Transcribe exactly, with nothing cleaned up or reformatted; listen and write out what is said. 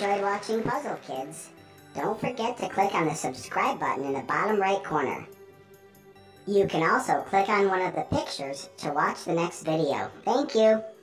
enjoyed watching Puzzle Kids, don't forget to click on the subscribe button in the bottom right corner. You can also click on one of the pictures to watch the next video. Thank you!